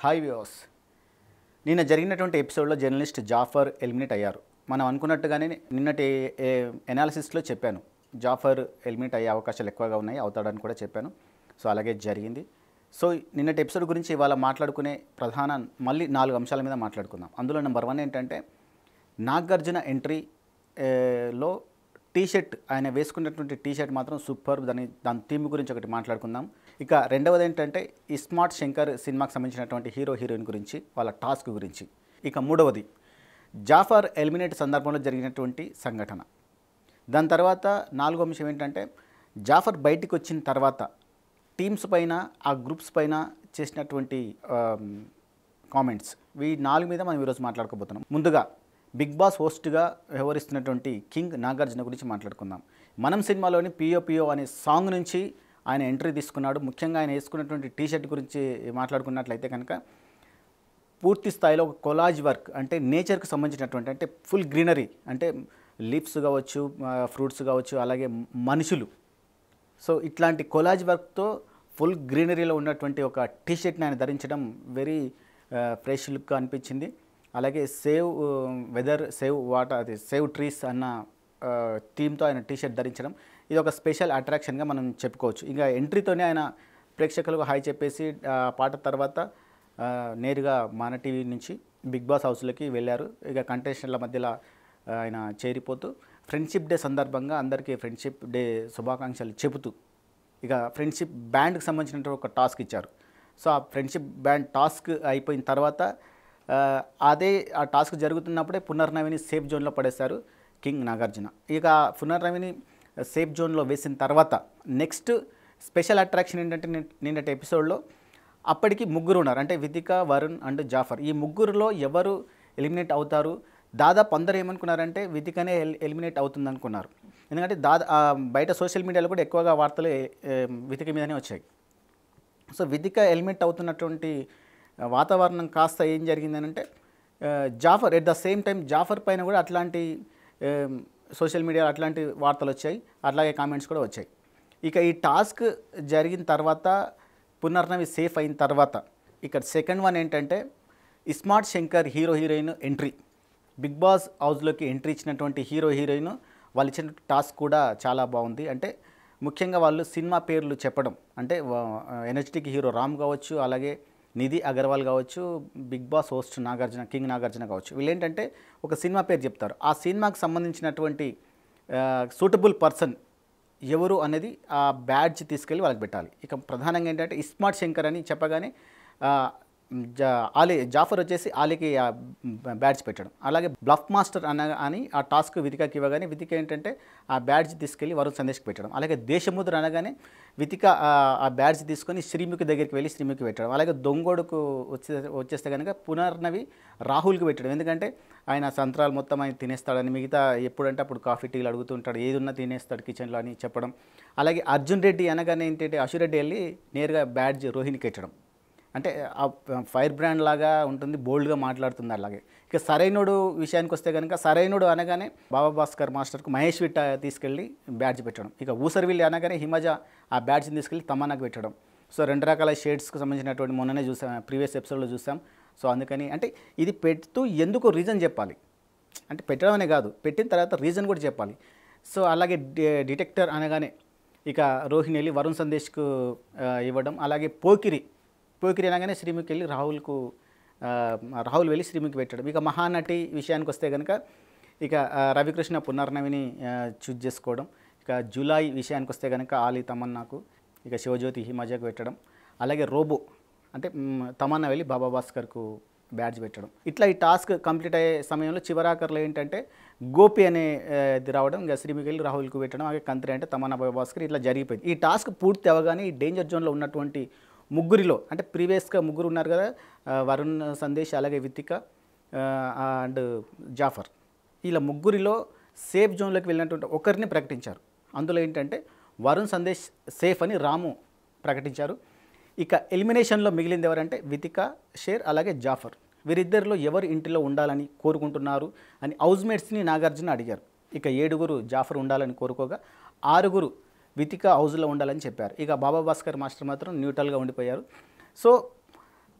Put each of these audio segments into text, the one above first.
Hi viewers. నిన్న జరిగినటువంటి ఎపిసోడ్లో జర్నలిస్ట్ జాఫర్ ఎలిమినేట్ అయ్యారు. మనం అనుకున్నట్టుగానే నిన్నటి ఎనాలిసిస్లో చెప్పాను, జాఫర్ ఎలిమినేట్ అయ్యే అవకాశాలు ఎక్కువగా ఉన్నాయి, అవుతాడని కూడా చెప్పాను. సో అలాగే జరిగింది. సో నిన్నటి ఎపిసోడ్ గురించి ఇవాళ మాట్లాడుకునే ప్రధాన మళ్ళీ 4 అంశాల మీద మాట్లాడుకుందాం. అందులో నెంబర్ 1 ఏంటంటే నాగార్జున ఎంట్రీ లో టీషర్ట్, ఆయన వేసుకున్నటువంటి టీషర్ట్ మాత్రం సూపర్. దాని థీమ్ గురించి ఒకటి మాట్లాడుకుందాం. ఇక రెండవది ఏంటంటే ఇస్మార్ట్ శంకర్ సినిమాకి సంబంధించినటువంటి హీరో హీరోయిన్ గురించి, వాళ్ళ టాస్క్ గురించి. ఇక మూడవది జాఫర్ ఎలిమినేట్ సందర్భంలో జరిగినటువంటి సంఘటన. దాని తర్వాత 4వ అంశం ఏంటంటే జాఫర్ బయటికి వచ్చిన తర్వాత టీమ్స్ పైన, ఆ గ్రూప్స్ పైన చేసినటువంటి కామెంట్స్. ఈ 4 మీద మనం ఈరోజు మాట్లాడుకోబోతున్నాం. ముందుగా బిగ్ బాస్ హోస్ట్గా వ్యవహరిస్తున్నటువంటి కింగ్ నాగార్జున గురించి మాట్లాడుకుందాం. మనం సినిమాలోని పియో పియో అనే సాంగ్ నుంచి ఆయన ఎంట్రీ తీసుకున్నాడు. ముఖ్యంగా ఆయన వేసుకున్నటువంటి టీషర్ట్ గురించి మాట్లాడుకున్నట్లయితే కనుక పూర్తి స్థాయిలో ఒక కొలాజ్ వర్క్, అంటే నేచర్కి సంబంధించినటువంటి, అంటే ఫుల్ గ్రీనరీ, అంటే లీవ్స్ కావచ్చు, ఫ్రూట్స్ కావచ్చు, అలాగే మనుషులు. సో ఇట్లాంటి కొలాజ్ వర్క్తో ఫుల్ గ్రీనరీలో ఉన్నటువంటి ఒక టీషర్ట్ని ఆయన ధరించడం వెరీ ఫ్రెష్ లుక్గా అనిపించింది. అలాగే సేవ్ వెదర్, సేవ్ వాటర్, అది సేవ్ ట్రీస్ అన్న థీమ్తో ఆయన టీషర్ట్ ధరించడం, ఇది ఒక స్పెషల్ అట్రాక్షన్గా మనం చెప్పుకోవచ్చు. ఇంకా ఎంట్రీతోనే ఆయన ప్రేక్షకులకు హాయ్ చెప్పేసి పాట తర్వాత నేరుగా మన టీవీ నుంచి బిగ్ బాస్ హౌస్లోకి వెళ్ళారు. ఇక కంటెస్టెంట్ల మధ్యలో ఆయన చేరిపోతూ ఫ్రెండ్షిప్ డే సందర్భంగా అందరికీ ఫ్రెండ్షిప్ డే శుభాకాంక్షలు చెబుతూ ఇక ఫ్రెండ్షిప్ బ్యాండ్కి సంబంధించిన ఒక టాస్క్ ఇచ్చారు. సో ఆ ఫ్రెండ్షిప్ బ్యాండ్ టాస్క్ అయిపోయిన తర్వాత ఆ టాస్క్ జరుగుతున్నప్పుడే పునర్నవిని సేఫ్ జోన్లో పడేశారు కింగ్ నాగార్జున. ఇక పునర్నవిని సేఫ్ జోన్లో వేసిన తర్వాత నెక్స్ట్ స్పెషల్ అట్రాక్షన్ ఏంటంటే నిన్నటి ఎపిసోడ్లో అప్పటికి 3 ఉన్నారు, అంటే వితిక, వరుణ్ అండ్ జాఫర్. ఈ 3లో ఎవరు ఎలిమినేట్ అవుతారు? దాదాపు అందరూ ఏమనుకున్నారంటే వితికనే ఎలిమినేట్ అవుతుంది అనుకున్నారు. ఎందుకంటే బయట సోషల్ మీడియాలో కూడా ఎక్కువగా వార్తలు వితిక మీదనే వచ్చాయి. సో వితిక ఎలిమినేట్ అవుతున్నటువంటి వాతావరణం కాస్త ఏం జరిగిందని అంటే Jaffar at the same time Jaffar పైన కూడా అట్లాంటి సోషల్ మీడియాలో అట్లాంటి వార్తలు వచ్చాయి, అట్లాగే కామెంట్స్ కూడా వచ్చాయి. ఇక ఈ టాస్క్ జరిగిన తర్వాత పునర్నవి సేఫ్ అయిన తర్వాత ఇక్కడ సెకండ్ వన్ ఏంటంటే Ismart Shankar hero heroine entry. Bigg Boss హౌస్లోకి ఎంట్రీ ఇచ్చినటువంటి హీరో హీరోయిన్ వాళ్ళు ఇచ్చిన టాస్క్ కూడా చాలా బాగుంది. అంటే ముఖ్యంగా వాళ్ళు సినిమా పేర్లు చెప్పడం, అంటే ఎనర్జెటిక్ హీరో రామ్ కావచ్చు, అలాగే నిధి అగర్వాల్ కావచ్చు, Bigg Boss host Nagarjuna, king Nagarjuna కావచ్చు. వీళ్ళు ఏంటంటే ఒక సినిమా పేరు చెప్తారు, ఆ సినిమాకి సంబంధించినటువంటి సూటబుల్ పర్సన్ ఎవరు అనేది ఆ బ్యాడ్జ్ తీసుకెళ్ళి వాళ్ళకి పెట్టాలి. ఇక ప్రధానంగా ఏంటంటే ఇస్మార్ట్ శంకర్ అని చెప్పగానే జాఫర్ వచ్చేసి ఆలీకి బ్యాడ్జ్ పెట్టడం, అలాగే బ్లఫ్ మాస్టర్ అని ఆ టాస్క్ వితికకి ఇవ్వగానే వితిక ఏంటంటే ఆ బ్యాడ్జ్ తీసుకెళ్ళి వరుణ్ సందేశ్కి పెట్టడం, అలాగే దేశముద్ర అనగానే వితిక ఆ బ్యాడ్జ్ తీసుకొని శ్రీముఖి దగ్గరికి వెళ్ళి శ్రీముఖి పెట్టడం, అలాగే దొంగోడుకు వచ్చేస్తే కనుక పునర్నవి రాహుల్కి పెట్టడం. ఎందుకంటే ఆయన సంత్రాలు మొత్తం ఆయన తినేస్తాడని, మిగతా ఎప్పుడంటే అప్పుడు కాఫీ టీలు అడుగుతుంటాడు, ఏది ఉన్నా తినేస్తాడు కిచెన్లో అని చెప్పడం. అలాగే అర్జున్ రెడ్డి అనగానే ఏంటంటే అశురెడ్డి వెళ్ళి నేరుగా బ్యాడ్జ్ రోహిణికి పెట్టడం, అంటే ఆ ఫైర్ బ్రాండ్ లాగా ఉంటుంది, బోల్డ్గా మాట్లాడుతుంది. అలాగే ఇక సరైనోడు విషయానికి వస్తే కనుక సరైనోడు అనగానే బాబా భాస్కర్ మాస్టర్కు మహేష్ విట్ట తీసుకెళ్ళి బ్యాడ్జ్ పెట్టడం, ఇక ఊసర్విల్లి అనగానే హిమజ ఆ బ్యాడ్జ్ని తీసుకెళ్ళి తమన్నాకు పెట్టడం. సో 2 రకాల షేడ్స్కి సంబంధించినటువంటి మొన్ననే చూసాం, ప్రీవియస్ ఎపిసోడ్లో చూసాం. సో అందుకని అంటే ఇది పెడుతూ ఎందుకు రీజన్ చెప్పాలి, అంటే పెట్టడం అనే కాదు, పెట్టిన తర్వాత రీజన్ కూడా చెప్పాలి. సో అలాగే డిటెక్టర్ అనగానే ఇక రోహిణి వెళ్ళి వరుణ్ సందేశ్కు ఇవ్వడం, అలాగే పోకిరి అనగానే శ్రీముఖి వెళ్ళి రాహుల్ వెళ్ళి శ్రీముఖి పెట్టడం. ఇక మహానటి విషయానికి వస్తే కనుక ఇక రవికృష్ణ పునర్నవిని చూజ్ చేసుకోవడం. ఇక జూలై విషయానికి వస్తే కనుక ఆలీ తమన్నాకు, ఇక శివజ్యోతి హిమజాకు పెట్టడం, అలాగే రోబో అంటే తమన్నా వెళ్ళి బాబా భాస్కర్కు బ్యాడ్జ్ పెట్టడం. ఇట్లా ఈ టాస్క్ కంప్లీట్ అయ్యే సమయంలో చివరాకర్లో ఏంటంటే గోపి అనేది రావడం, ఇంకా శ్రీముఖి వెళ్ళి రాహుల్కు పెట్టడం, అలాగే కంత్రి అంటే తమన్నా బాబా భాస్కర్, ఇట్లా జరిగిపోయింది. ఈ టాస్క్ పూర్తి అవ్వగానే ఈ డేంజర్ జోన్లో ఉన్నటువంటి 3లో, అంటే ప్రీవియస్గా 3 ఉన్నారు కదా, వరుణ్ సందేశ్, అలాగే వితిక అండ్ జాఫర్, ఇలా 3లో సేఫ్ జోన్లోకి వెళ్ళినటువంటి ఒకరిని ప్రకటించారు. అందులో ఏంటంటే వరుణ్ సందేశ్ సేఫ్ అని రాము ప్రకటించారు. ఇక ఎలిమినేషన్లో మిగిలింది ఎవరంటే వితిక, షేర్, అలాగే జాఫర్. వీరిద్దరిలో ఎవరు ఇంటిలో ఉండాలని కోరుకుంటున్నారు అని హౌస్మేట్స్ని నాగార్జున అడిగారు. ఇక 7 జాఫర్ ఉండాలని కోరుకోగా 6 వితిక హౌస్లో ఉండాలని చెప్పారు. ఇక బాబా భాస్కర్ మాస్టర్ మాత్రం న్యూట్రల్గా ఉండిపోయారు. సో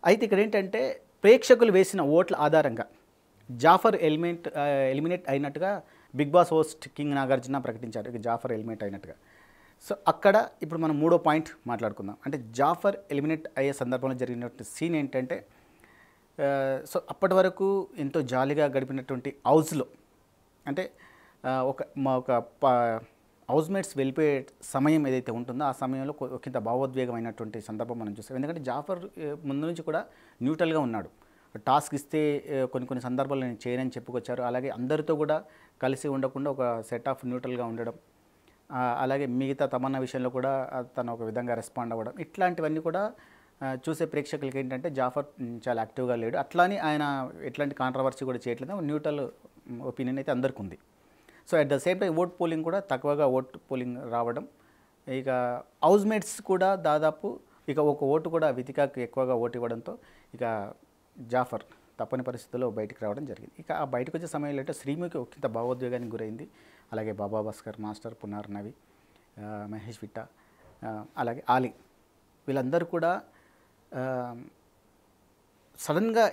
అయితే ఇక్కడ ఏంటంటే ప్రేక్షకులు వేసిన ఓట్ల ఆధారంగా జాఫర్ ఎలిమినేట్ అయినట్టుగా Bigg Boss host king Nagarjuna ప్రకటించారు. ఇక జాఫర్ ఎలిమినేట్ అయినట్టుగా. సో అక్కడ ఇప్పుడు మనం మూడో పాయింట్ మాట్లాడుకుందాం. అంటే జాఫర్ ఎలిమినేట్ అయ్యే సందర్భంలో జరిగినటువంటి సీన్ ఏంటంటే సో అప్పటి వరకు ఎంతో జాలీగా గడిపినటువంటి హౌస్లో అంటే ఒక హౌస్మేట్స్ వెళ్ళిపోయే సమయం ఏదైతే ఉంటుందో ఆ సమయంలో ఒకంత భావోద్వేగమైనటువంటి సందర్భం మనం చూస్తాం. ఎందుకంటే జాఫర్ ముందు నుంచి కూడా న్యూట్రల్గా ఉన్నాడు. టాస్క్ ఇస్తే కొన్ని సందర్భాల్లో నేను చేయనని చెప్పుకొచ్చారు. అలాగే అందరితో కూడా కలిసి ఉండకుండా ఒక సెట్ ఆఫ్ న్యూట్రల్గా ఉండడం, అలాగే మిగతా తమన్నా విషయంలో కూడా తను ఒక విధంగా రెస్పాండ్ అవ్వడం, ఇట్లాంటివన్నీ కూడా చూసే ప్రేక్షకులకి ఏంటంటే జాఫర్ చాలా యాక్టివ్గా లేడు. అట్లానే ఆయన ఎట్లాంటి కాంట్రవర్సీ కూడా చేయట్లేదు. న్యూట్రల్ ఒపీనియన్ అయితే అందరికీ ఉంది. So at the same time vote polling కూడా తక్కువగా ఓట్ పోలింగ్ రావడం, ఇక హౌస్మేట్స్ కూడా దాదాపు ఇక ఒక ఓటు కూడా వితికాకు ఎక్కువగా ఓటు ఇవ్వడంతో ఇక జాఫర్ తప్పని పరిస్థితుల్లో బయటికి రావడం జరిగింది. ఇక ఆ బయటకు వచ్చే సమయంలో అంటే శ్రీముఖి ఒకంత భావోద్వేగానికి గురైంది. అలాగే బాబా భాస్కర్ మాస్టర్, పునర్నవి, మహేష్ విట్ట, అలాగే ఆలీ వీళ్ళందరూ కూడా సడన్గా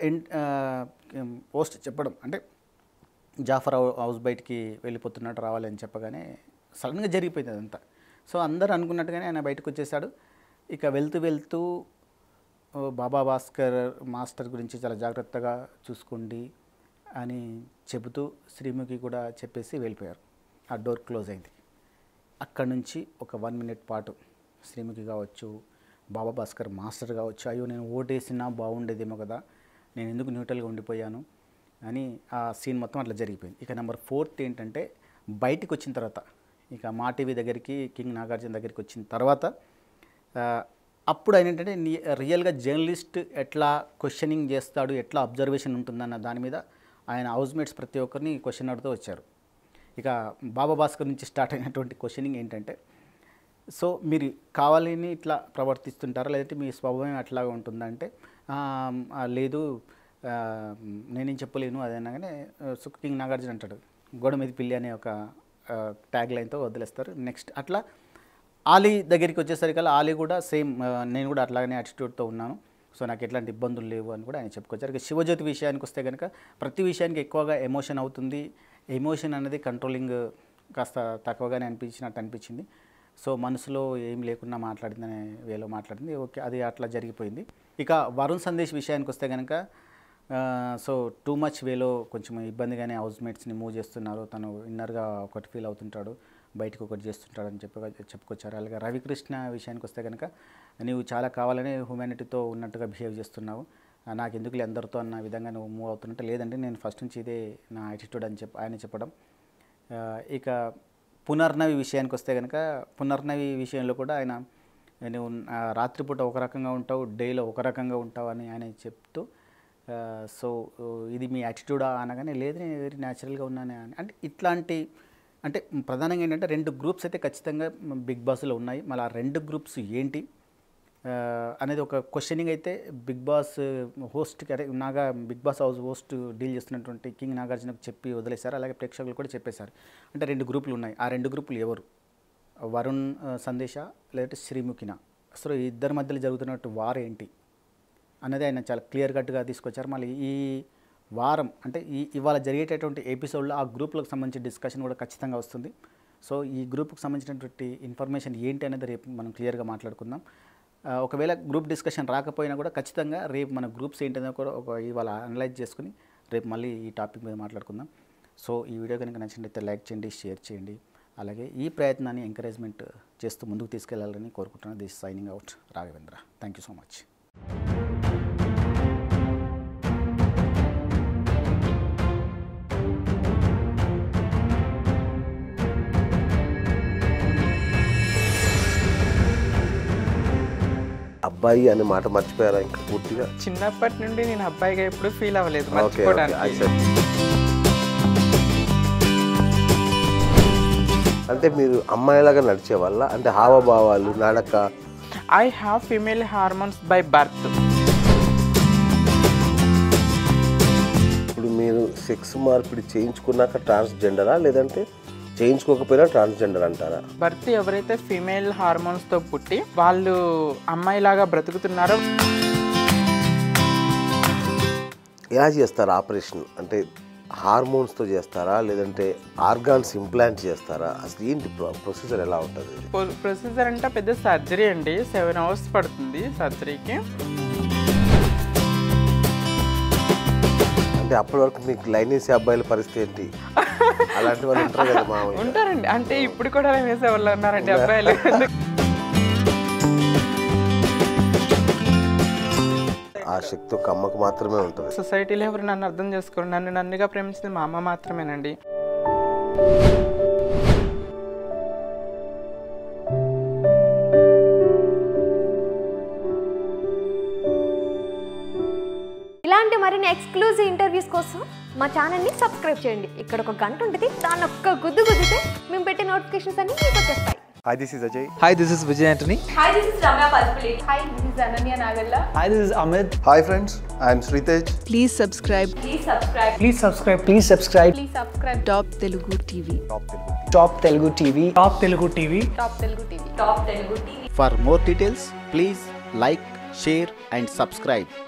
పోస్ట్ చెప్పడం అంటే జాఫర్ హౌస్ బయటికి వెళ్ళిపోతున్నట్టు రావాలని చెప్పగానే సడన్గా జరిగిపోయింది అదంతా. సో అందరూ అనుకున్నట్టుగానే ఆయన బయటకు వచ్చేసాడు. ఇక వెళ్తూ బాబా భాస్కర్ మాస్టర్ గురించి చాలా జాగ్రత్తగా చూసుకోండి అని చెబుతూ శ్రీముఖి కూడా చెప్పేసి వెళ్ళిపోయారు. ఆ డోర్ క్లోజ్ అయింది. అక్కడి నుంచి ఒక 1 minute పాటు శ్రీముఖి కావచ్చు, బాబా భాస్కర్ మాస్టర్ కావచ్చు, అయ్యో నేను ఓటేసినా బాగుండేదేమో కదా, నేను ఎందుకు న్యూట్రల్గా ఉండిపోయాను అని ఆ సీన్ మొత్తం అట్లా జరిగిపోయింది. ఇక నెంబర్ 4 ఏంటంటే బయటికి వచ్చిన తర్వాత ఇక మా టీవీ దగ్గరికి కింగ్ నాగార్జున దగ్గరికి వచ్చిన తర్వాత అప్పుడు ఆయన ఏంటంటే రియల్గా జర్నలిస్ట్ ఎట్లా క్వశ్చనింగ్ చేస్తాడు, ఎట్లా అబ్జర్వేషన్ ఉంటుందన్న దాని మీద ఆయన హౌస్మేట్స్ ప్రతి ఒక్కరిని క్వశ్చన్ అడుగుతూ వచ్చారు. ఇక బాబా భాస్కర్ నుంచి స్టార్ట్ అయినటువంటి క్వశ్చనింగ్ ఏంటంటే, సో మీరు కావాలని ఇట్లా ప్రవర్తిస్తుంటారా లేదంటే మీ స్వభావం అట్లాగా ఉంటుందంటే లేదు నేనేం చెప్పలేను అదనగానే కింగ్ నాగార్జున అంటాడు గోడ మీద పిల్లి అనే ఒక ట్యాగ్ లైన్తో వదిలేస్తారు. నెక్స్ట్ అట్లా ఆలీ దగ్గరికి వచ్చేసరికల్లా ఆలీ కూడా సేమ్ నేను కూడా అట్లాగనే యాటిట్యూడ్తో ఉన్నాను, సో నాకు ఎట్లాంటి ఇబ్బందులు లేవు అని కూడా ఆయన చెప్పుకొచ్చారు. ఇక శివజ్యోతి విషయానికి వస్తే కనుక ప్రతి విషయానికి ఎక్కువగా ఎమోషన్ అవుతుంది. ఎమోషన్ అనేది కంట్రోలింగ్ కాస్త తక్కువగానే అనిపించింది. సో మనసులో ఏం లేకుండా మాట్లాడిందనే వేలో మాట్లాడింది. ఓకే, అది అట్లా జరిగిపోయింది. ఇక వరుణ్ సందేశ్ విషయానికి వస్తే కనుక సో టూ మచ్ వేలో కొంచెం ఇబ్బందిగానే హౌస్మేట్స్ని మూవ్ చేస్తున్నారు. తను ఇన్నర్గా ఒకటి ఫీల్ అవుతుంటాడు, బయటకు ఒకటి చేస్తుంటాడని చెప్పుకొచ్చారు. అలాగే రవికృష్ణ విషయానికి వస్తే కనుక నీవు చాలా కావాలని హ్యూమానిటీతో ఉన్నట్టుగా బిహేవ్ చేస్తున్నావు, నాకు ఎందుకులే అందరితో అన్న విధంగా నువ్వు మూవ్ అవుతున్నట్టు. లేదంటే నేను ఫస్ట్ నుంచి ఇదే నా యాటిట్యూడ్ అని ఆయన చెప్పడం. ఇక పునర్నవి విషయానికి వస్తే కనుక పునర్నవి విషయంలో కూడా ఆయన నువ్వు రాత్రిపూట ఒక రకంగా ఉంటావు, డేలో ఒక రకంగా ఉంటావు అని ఆయన చెప్తూ సో ఇది మీ యాటిట్యూడా అనగానే లేదు నేను వెరీ న్యాచురల్గా ఉన్నానే అని. అంటే ఇట్లాంటి అంటే ప్రధానంగా ఏంటంటే 2 గ్రూప్స్ అయితే ఖచ్చితంగా బిగ్ బాస్లో ఉన్నాయి. మళ్ళీ ఆ 2 గ్రూప్స్ ఏంటి అనేది ఒక క్వశ్చనింగ్ అయితే బిగ్ బాస్ హోస్ట్కి అదే Bigg Boss house host deal చేస్తున్నటువంటి కింగ్ నాగార్జునకు చెప్పి వదిలేశారు. అలాగే ప్రేక్షకులు కూడా చెప్పేశారు. అంటే 2 గ్రూపులు ఉన్నాయి. ఆ 2 గ్రూపులు ఎవరు? వరుణ్ సందేశ లేదంటే శ్రీముఖిన? అసలు ఇద్దరి మధ్యలో జరుగుతున్నట్టు వార్ ఏంటి అన్నది ఆయన చాలా క్లియర్ కట్గా తీసుకొచ్చారు. మళ్ళీ ఈ వారం అంటే ఇవాళ జరిగేటటువంటి ఎపిసోడ్లో ఆ గ్రూప్లకు సంబంధించిన డిస్కషన్ కూడా ఖచ్చితంగా వస్తుంది. సో ఈ గ్రూప్కి సంబంధించినటువంటి ఇన్ఫర్మేషన్ ఏంటి అనేది రేపు మనం క్లియర్గా మాట్లాడుకుందాం. ఒకవేళ గ్రూప్ డిస్కషన్ రాకపోయినా కూడా ఖచ్చితంగా రేపు మన గ్రూప్స్ ఏంటనేది కూడా ఇవాళ అనలైజ్ చేసుకుని రేపు మళ్ళీ ఈ టాపిక్ మీద మాట్లాడుకుందాం. సో ఈ వీడియో కనుక నచ్చినట్లయితే లైక్ చేయండి, షేర్ చేయండి. అలాగే ఈ ప్రయత్నాన్ని ఎంకరేజ్మెంట్ చేస్తూ ముందుకు తీసుకెళ్లాలని కోరుకుంటున్నాను. This signing out Raghavendra. Thank you so much. అబ్బాయి అనే మాట మర్చిపోయారా ఇంకా పూర్తిగా? చిన్నప్పటి నుండి నేను అబ్బాయిగా ఎప్పుడు ఫీల్ అవ్వలేదు మర్చిపోవడానికి. అంటే మీరు అమ్మాయిలాగా నడిచే వల్ల అంటే హావభావాలు నడక? I have female hormones by birth. ఇప్పుడు మీరు సెక్స్ మార్పిడి చేయించుకున్నాక ట్రాన్స్జెండరా లేదంటే చేయించుకోకపోయినా ట్రాన్స్జెండర్ అంటారా? బర్త్ ఎవరైతే ఫీమేల్ హార్మోన్స్తో పుట్టి వాళ్ళు అమ్మాయిలాగా బ్రతుకుతున్నారో ఎలా చేస్తారు ఆపరేషన్? అంటే హార్మోన్స్తో చేస్తారా లేదంటే ఆర్గాన్స్ ఇంప్లాంట్ చేస్తారా? అసలు ఏంటి ప్రొసీజర్ ఎలా ఉంటుంది? ప్రొసీజర్ అంటే పెద్ద సర్జరీ అండి, 7 hours పడుతుంది సర్జరీకి. అంటే అప్పటి వరకు మీకు లైన్ వేసే అబ్బాయిల పరిస్థితి ఏంటి? అలాంటి వాళ్ళు ఉంటారు కదా మామూలుగా. ఉంటారండి, అంటే ఇప్పుడు కూడా లైన్ వేసే వాళ్ళు ఉన్నారండి అబ్బాయిలు. ఆ శక్తి ఒక అమ్మకు మాత్రమే ఉంటుంది. సొసైటీలో ఎవరు నన్ను అర్థం చేసుకోరు, నన్నుగా ప్రేమించింది మా అమ్మ మాత్రమేనండి. ఇలాంటి మరిన్ని ఎక్స్క్లూజివ్ ఇంటర్వ్యూస్ కోసం మా ఛానల్ని సబ్స్క్రైబ్ చేయండి. ఇక్కడ ఒక గంట ఉంటుంది, దాన్ని ఒక్క గుద్దితే మేము పెట్టే నోటిఫికేషన్స్ అన్ని మీకు వచ్చేస్తాయి. Hi, this is Ajay. Hi, this is Vijay Antony. Hi, this is Ramya Palpulate. Hi, this is Ananya Nagalla. Hi, this is Amit. Hi, friends. I am Sritej. Please subscribe. Please subscribe. Please subscribe. Please subscribe. Please subscribe. Top Telugu TV. Top Telugu TV. Top Telugu TV. Top Telugu TV. Top Telugu TV. For more details, please like, share and subscribe.